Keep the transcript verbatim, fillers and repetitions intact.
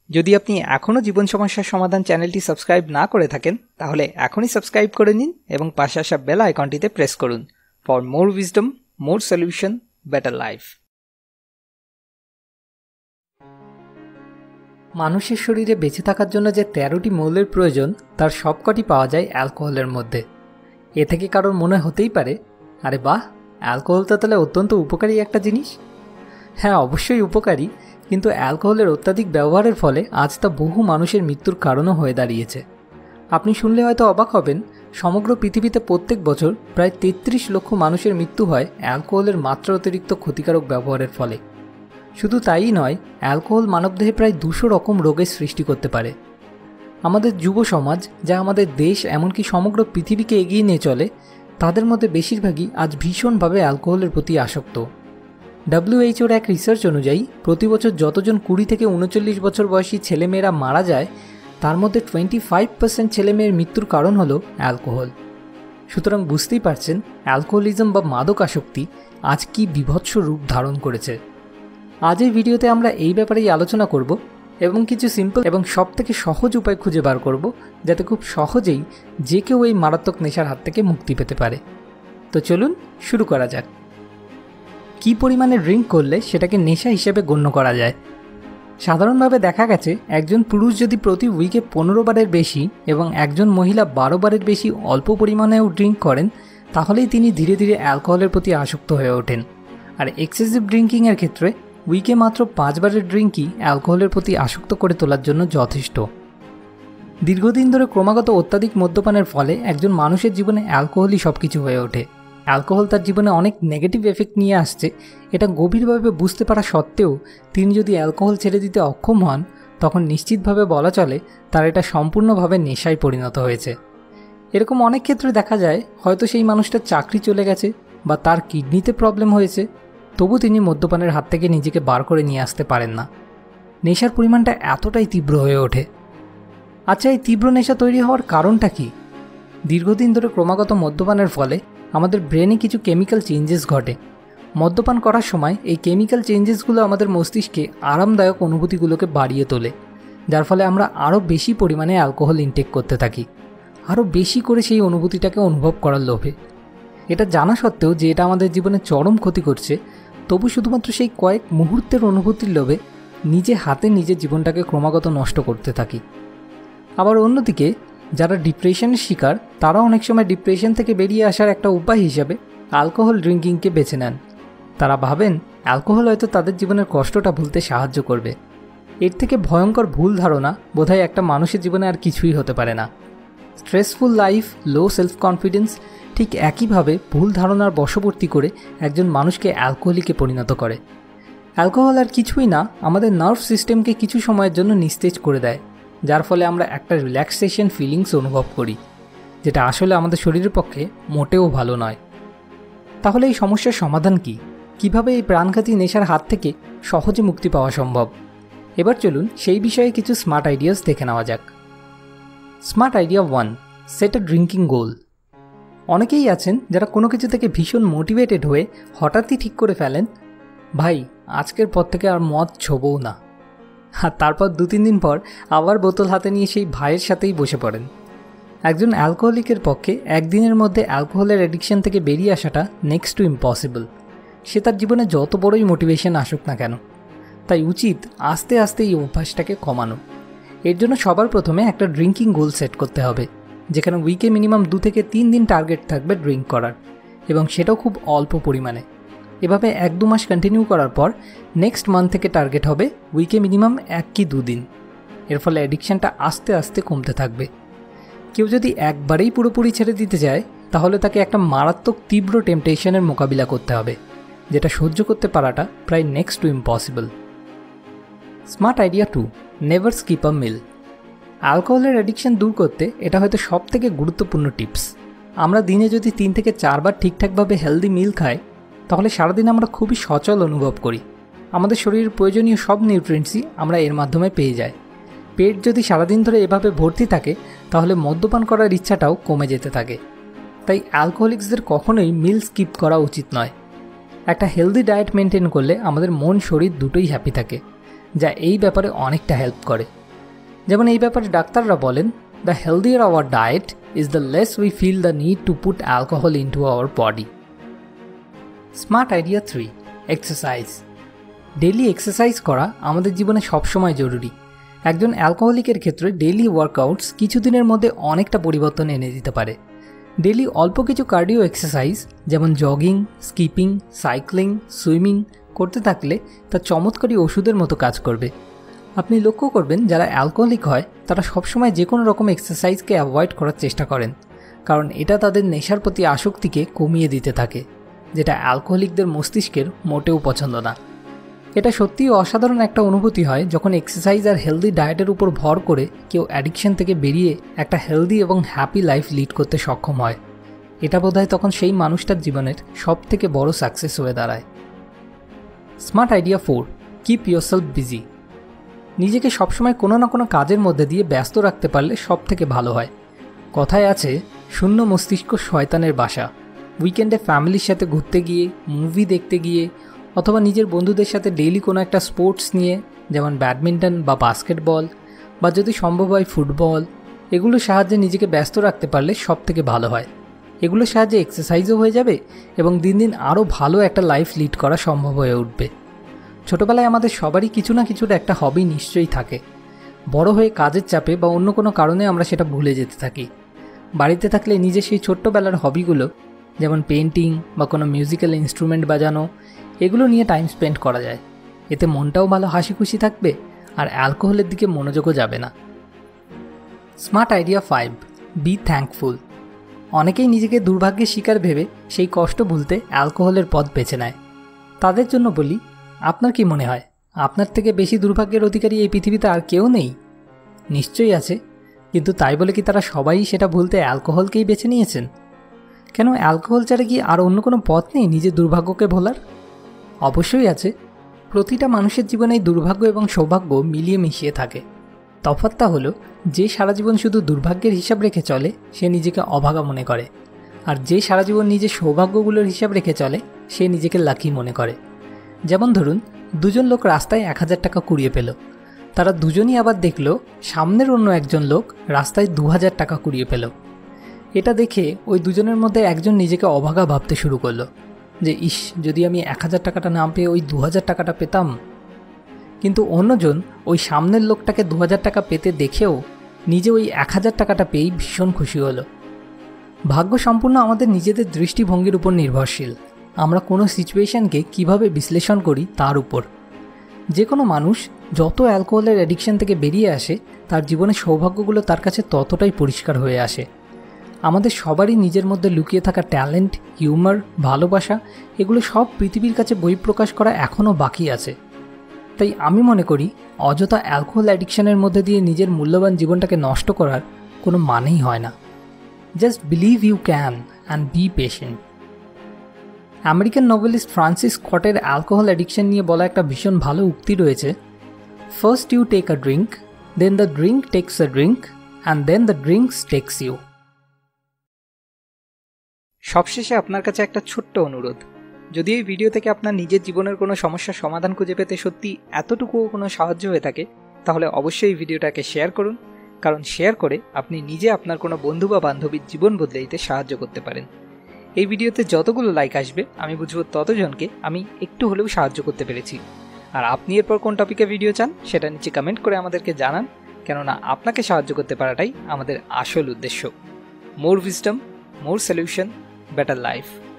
যদি আপনি এখনও জীবন সমস্যার সমাধান চ্যানেলটি সাবস্ক্রাইব না করে থাকেন তাহলে এখনই সাবস্ক্রাইব করে নিন এবং পাশে আসা বেল আইকনটিতে প্রেস করুন for more wisdom, more solution, better life. মানুষের শরীরে বেঁচে থাকার জন্য যে তেরোটি মৌলের প্রয়োজন তার সবকটি পাওয়া যায় অ্যালকোহলের মধ্যে। এ থেকে কারোর মনে হতেই পারে, আরে বাহ, অ্যালকোহল তো তাহলে অত্যন্ত উপকারী একটা জিনিস। হ্যাঁ, অবশ্যই উপকারী, কিন্তু অ্যালকোহলের অত্যাধিক ব্যবহারের ফলে আজ তা বহু মানুষের মৃত্যুর কারণও হয়ে দাঁড়িয়েছে। আপনি শুনলে হয়তো অবাক হবেন, সমগ্র পৃথিবীতে প্রত্যেক বছর প্রায় তেত্রিশ লক্ষ মানুষের মৃত্যু হয় অ্যালকোহলের মাত্রা অতিরিক্ত ক্ষতিকারক ব্যবহারের ফলে। শুধু তাই নয়, অ্যালকোহল মানবদেহে প্রায় দুশো রকম রোগের সৃষ্টি করতে পারে। আমাদের যুব সমাজ, যা আমাদের দেশ এমনকি সমগ্র পৃথিবীকে এগিয়ে নিয়ে চলে, তাদের মধ্যে বেশিরভাগই আজ ভীষণভাবে অ্যালকোহলের প্রতি আসক্ত। ডব্লিউএইচওর এক রিসার্চ অনুযায়ী প্রতি বছর যতজন কুড়ি থেকে উনচল্লিশ বছর বয়সী ছেলেমেয়েরা মারা যায়, তার মধ্যে টোয়েন্টি ফাইভ পার্সেন্ট ছেলেমেয়ের মৃত্যুর কারণ হলো অ্যালকোহল। সুতরাং বুঝতেই পারছেন অ্যালকোহলিজম বা মাদক আসক্তি আজ কি বিভৎস রূপ ধারণ করেছে। আজ এই ভিডিওতে আমরা এই ব্যাপারেই আলোচনা করব এবং কিছু সিম্পল এবং সব থেকে সহজ উপায় খুঁজে বার করব, যাতে খুব সহজেই যে কেউ এই মারাত্মক নেশার হাত থেকে মুক্তি পেতে পারে। তো চলুন শুরু করা যাক। কী পরিমাণে ড্রিঙ্ক করলে সেটাকে নেশা হিসেবে গণ্য করা যায়? সাধারণভাবে দেখা গেছে একজন পুরুষ যদি প্রতি উইকে পনেরো বারের বেশি এবং একজন মহিলা বারো বারের বেশি অল্প পরিমাণেও ড্রিঙ্ক করেন, তাহলেই তিনি ধীরে ধীরে অ্যালকোহলের প্রতি আসক্ত হয়ে ওঠেন। আর এক্সেসিভ ড্রিঙ্কিংয়ের ক্ষেত্রে উইকে মাত্র পাঁচবারের ড্রিঙ্কই অ্যালকোহলের প্রতি আসক্ত করে তোলার জন্য যথেষ্ট। দীর্ঘদিন ধরে ক্রমাগত অত্যাধিক মদ্যপানের ফলে একজন মানুষের জীবনে অ্যালকোহলই সব কিছু হয়ে ওঠে। অ্যালকোহল তার জীবনে অনেক নেগেটিভ এফেক্ট নিয়ে আসছে, এটা গভীরভাবে বুঝতে পারা সত্ত্বেও তিনি যদি অ্যালকোহল ছেড়ে দিতে অক্ষম হন, তখন নিশ্চিতভাবে বলা চলে তার এটা সম্পূর্ণভাবে নেশায় পরিণত হয়েছে। এরকম অনেক ক্ষেত্রে দেখা যায় হয়তো সেই মানুষটার চাকরি চলে গেছে বা তার কিডনিতে প্রবলেম হয়েছে, তবু তিনি মদ্যপানের হাত থেকে নিজেকে বার করে নিয়ে আসতে পারেন না। নেশার পরিমাণটা এতটাই তীব্র হয়ে ওঠে। আচ্ছা, এই তীব্র নেশা তৈরি হওয়ার কারণটা কি? দীর্ঘদিন ধরে ক্রমাগত মদ্যপানের ফলে আমাদের ব্রেনে কিছু কেমিক্যাল চেঞ্জেস ঘটে। মদ্যপান করার সময় এই কেমিক্যাল চেঞ্জেসগুলো আমাদের মস্তিষ্কে আরামদায়ক অনুভূতিগুলোকে বাড়িয়ে তোলে, যার ফলে আমরা আরও বেশি পরিমাণে অ্যালকোহল ইনটেক করতে থাকি, আরও বেশি করে সেই অনুভূতিটাকে অনুভব করার লোভে। এটা জানা সত্ত্বেও যে এটা আমাদের জীবনে চরম ক্ষতি করছে, তবু শুধুমাত্র সেই কয়েক মুহূর্তের অনুভূতির লোভে নিজে হাতে নিজের জীবনটাকে ক্রমাগত নষ্ট করতে থাকি। আবার অন্যদিকে যারা ডিপ্রেশনের শিকার, তারা অনেক সময় ডিপ্রেশন থেকে বেরিয়ে আসার একটা উপায় হিসাবে অ্যালকোহল ড্রিঙ্কিংকে বেছে নেন। তারা ভাবেন অ্যালকোহল হয়তো তাদের জীবনের কষ্টটা ভুলতে সাহায্য করবে। এর থেকে ভয়ঙ্কর ভুল ধারণা বোধহয় একটা মানুষের জীবনে আর কিছুই হতে পারে না। Stressful life, low self confidence ঠিক একইভাবে ভুল ধারণার বশবর্তী করে একজন মানুষকে অ্যালকোহলিকে পরিণত করে। অ্যালকোহল আর কিছুই না, আমাদের নার্ভ সিস্টেমকে কিছু সময়ের জন্য নিস্তেজ করে দেয়, যার ফলে আমরা একটা রিল্যাক্সেশন ফিলিংস অনুভব করি, যেটা আসলে আমাদের শরীরের পক্ষে মোটেও ভালো নয়। তাহলে এই সমস্যার সমাধান কি? কিভাবে এই প্রাণঘাতী নেশার হাত থেকে সহজে মুক্তি পাওয়া সম্ভব? এবার চলুন সেই বিষয়ে কিছু স্মার্ট আইডিয়াস দেখে নেওয়া যাক। Smart idea one, set a drinking goal. অনেকেই আছেন যারা কোনো কিছু থেকে ভীষণ মোটিভেটেড হয়ে হঠাৎই ঠিক করে ফেলেন, ভাই আজকের পর থেকে আর মদ ছোবও না। আর তারপর দু তিন দিন পর আবার বোতল হাতে নিয়ে সেই ভাইয়ের সাথেই বসে পড়েন। একজন অ্যালকোহলিকের পক্ষে একদিনের মধ্যে অ্যালকোহলের অ্যাডিকশন থেকে বেরিয়ে আসাটা নেক্সট টু ইম্পসিবল, সে তার জীবনে যত বড়ই মোটিভেশন আসুক না কেন। তাই উচিত আস্তে আস্তে এই অভ্যাসটাকে কমানো। এর জন্য সবার প্রথমে একটা ড্রিঙ্কিং গোল সেট করতে হবে, যেখানে উইকে মিনিমাম দু থেকে তিন দিন টার্গেট থাকবে ড্রিঙ্ক করার, এবং সেটাও খুব অল্প পরিমাণে। এভাবে এক দু মাস কন্টিনিউ করার পর নেক্সট মান্থ থেকে টার্গেট হবে উইকে মিনিমাম এক কি দুদিন। এর ফলে অ্যাডিকশানটা আস্তে আস্তে কমতে থাকবে। কেউ যদি একবারেই পুরোপুরি ছেড়ে দিতে যায়, তাহলে তাকে একটা মারাত্মক তীব্র টেম্পটেশনের মোকাবিলা করতে হবে, যেটা সহ্য করতে পারাটা প্রায় next to impossible. Smart idea two, never skip a meal. অ্যালকোহলের অ্যাডিকশান দূর করতে এটা হয়তো সব থেকে গুরুত্বপূর্ণ টিপস। আমরা দিনে যদি তিন থেকে চারবার ঠিকঠাকভাবে হেলদি মিল খাই, তাহলে সারাদিন আমরা খুবই সচল অনুভব করি। আমাদের শরীরের প্রয়োজনীয় সব নিউট্রিয়েন্টসই আমরা এর মাধ্যমে পেয়ে যাই। পেট যদি সারাদিন ধরে এভাবে ভর্তি থাকে, তাহলে মদ্যপান করার ইচ্ছাটাও কমে যেতে থাকে। তাই অ্যালকোহলিক্সদের কখনোই মিল স্কিপ করা উচিত নয়। একটা হেলদি ডায়েট মেনটেন করলে আমাদের মন শরীর দুটোই হ্যাপি থাকে, যা এই ব্যাপারে অনেকটা হেল্প করে। যেমন এই ব্যাপারে ডাক্তাররা বলেন, the healthier our diet is the less we feel the need to put alcohol in to our body. Smart idea three, exercise. Daily exercise করা আমাদের জীবনে সবসময় জরুরি। একজন অ্যালকোহলিকের ক্ষেত্রে ডেইলি ওয়ার্কআউটস কিছুদিনের মধ্যে অনেকটা পরিবর্তন এনে দিতে পারে। ডেইলি অল্প কিছু কার্ডিও এক্সারসাইজ যেমন জগিং, স্কিপিং, সাইক্লিং, সুইমিং করতে থাকলে তা চমৎকারী ওষুধের মতো কাজ করবে। আপনি লক্ষ্য করবেন যারা অ্যালকোহলিক হয় তারা সবসময় যে কোনো রকম এক্সারসাইজকে অ্যাভয়েড করার চেষ্টা করেন, কারণ এটা তাদের নেশার প্রতি আসক্তিকে কমিয়ে দিতে থাকে, যেটা অ্যালকোহলিকদের মস্তিষ্কের মোটেও পছন্দ না। এটা সত্যিই অসাধারণ একটা অনুভূতি হয় যখন এক্সারসাইজ আর হেলদি ডায়েটের উপর ভর করে কেউ অ্যাডিকশন থেকে বেরিয়ে একটা হেলদি এবং হ্যাপি লাইফ লিড করতে সক্ষম হয়। এটা বোধহয় তখন সেই মানুষটার জীবনের সব থেকে বড় সাকসেস হয়ে দাঁড়ায়। Smart idea four, keep yourself busy. নিজেকে সবসময় কোনো না কোনো কাজের মধ্যে দিয়ে ব্যস্ত রাখতে পারলে সব থেকে ভালো হয়। কথায় আছে, শূন্য মস্তিষ্ক শয়তানের বাসা। উইকেন্ডে ফ্যামিলির সাথে ঘুরতে গিয়ে, মুভি দেখতে গিয়ে, অথবা নিজের বন্ধুদের সাথে ডেইলি কোনো একটা স্পোর্টস নিয়ে, যেমন ব্যাডমিন্টন বা বাস্কেটবল বা যদি সম্ভব হয় ফুটবল, এগুলোর সাহায্যে নিজেকে ব্যস্ত রাখতে পারলে সব থেকে ভালো হয়। এগুলোর সাহায্যে এক্সারসাইজও হয়ে যাবে এবং দিন দিন আরও ভালো একটা লাইফ লিড করা সম্ভব হয়ে উঠবে। ছোটোবেলায় আমাদের সবারই কিছু না কিছুর একটা হবি নিশ্চয়ই থাকে। বড় হয়ে কাজের চাপে বা অন্য কোনো কারণে আমরা সেটা ভুলে যেতে থাকি। বাড়িতে থাকলে নিজের সেই ছোট্টবেলার হবিগুলো, যেমন পেন্টিং বা কোনো মিউজিক্যাল ইনস্ট্রুমেন্ট বাজানো, এগুলো নিয়ে টাইম স্পেন্ড করা যায়। এতে মনটাও ভালো হাসি খুশি থাকবে আর অ্যালকোহলের দিকে মনোযোগও যাবে না। Smart idea five, be thankful. অনেকেই নিজেকে দুর্ভাগ্যের শিকার ভেবে সেই কষ্ট ভুলতে অ্যালকোহলের পথ বেছে নেয়। তাদের জন্য বলি, আপনার কি মনে হয় আপনার থেকে বেশি দুর্ভাগ্যের অধিকারী এই পৃথিবীতে আর কেউ নেই? নিশ্চয়ই আছে, কিন্তু তাই বলে কি তারা সবাই সেটা ভুলতে অ্যালকোহলকেই বেছে নিয়েছেন? কেন অ্যালকোহল ছাড়া কি আর অন্য কোনো পথ নেই নিজের দুর্ভাগ্যকে ভোলার? অবশ্যই আছে। প্রতিটা মানুষের জীবনেই দুর্ভাগ্য এবং সৌভাগ্য মিলিয়ে মিশিয়ে থাকে। তফাৎটা হলো, যে সারা জীবন শুধু দুর্ভাগ্যের হিসাব রেখে চলে সে নিজেকে অভাগা মনে করে, আর যে সারা জীবন নিজের সৌভাগ্যগুলোর হিসাব রেখে চলে সে নিজেকে লাকি মনে করে। যেমন ধরুন, দুজন লোক রাস্তায় এক হাজার টাকা কুড়িয়ে পেল। তারা দুজনই আবার দেখল সামনের অন্য একজন লোক রাস্তায় দু হাজার টাকা কুড়িয়ে পেল। এটা দেখে ওই দুজনের মধ্যে একজন নিজেকে অভাগা ভাবতে শুরু করলো যে ইস, যদি আমি এক হাজার টাকাটা না পেয়ে ওই দু হাজার টাকাটা পেতাম। কিন্তু অন্যজন ওই সামনের লোকটাকে দু হাজার টাকা পেতে দেখেও নিজে ওই এক হাজার টাকাটা পেয়েই ভীষণ খুশি হলো। ভাগ্য সম্পূর্ণ আমাদের নিজেদের দৃষ্টিভঙ্গির উপর নির্ভরশীল। আমরা কোনো সিচুয়েশনকে কিভাবে বিশ্লেষণ করি তার উপর। যে কোনো মানুষ যত অ্যালকোহলের অ্যাডিকশন থেকে বেরিয়ে আসে তার জীবনের সৌভাগ্যগুলো তার কাছে ততটাই পরিষ্কার হয়ে আসে। আমাদের সবারই নিজের মধ্যে লুকিয়ে থাকা ট্যালেন্ট, হিউমার, ভালোবাসা, এগুলো সব পৃথিবীর কাছে বহিঃপ্রকাশ করা এখনও বাকি আছে। তাই আমি মনে করি অযথা অ্যালকোহল অ্যাডিকশনের মধ্যে দিয়ে নিজের মূল্যবান জীবনটাকে নষ্ট করার কোনো মানেই হয় না। Just believe you can and be patient. American Nobelist Francis স্কটের অ্যালকোহল অ্যাডিকশন নিয়ে বলা একটা ভীষণ ভালো উক্তি রয়েছে, first you take a drink, then the drink takes a drink, and then the drinks takes you. সবশেষে আপনার কাছে একটা ছোট্ট অনুরোধ, যদি এই ভিডিও থেকে আপনার নিজের জীবনের কোনো সমস্যার সমাধান খুঁজে পেতে সত্যি এতটুকুও কোনো সাহায্য হয়ে থাকে, তাহলে অবশ্যই ভিডিওটাকে শেয়ার করুন, কারণ শেয়ার করে আপনি নিজে আপনার কোনো বন্ধু বা বান্ধবীর জীবন বদলে দিতে সাহায্য করতে পারেন। এই ভিডিওতে যতগুলো লাইক আসবে আমি বুঝবো ততজনকে আমি একটু হলেও সাহায্য করতে পেরেছি। আর আপনি এরপর কোন টপিকে ভিডিও চান সেটা নিচে কমেন্ট করে আমাদেরকে জানান, কেননা আপনাকে সাহায্য করতে পারাটাই আমাদের আসল উদ্দেশ্য। More wisdom, more solution, better life.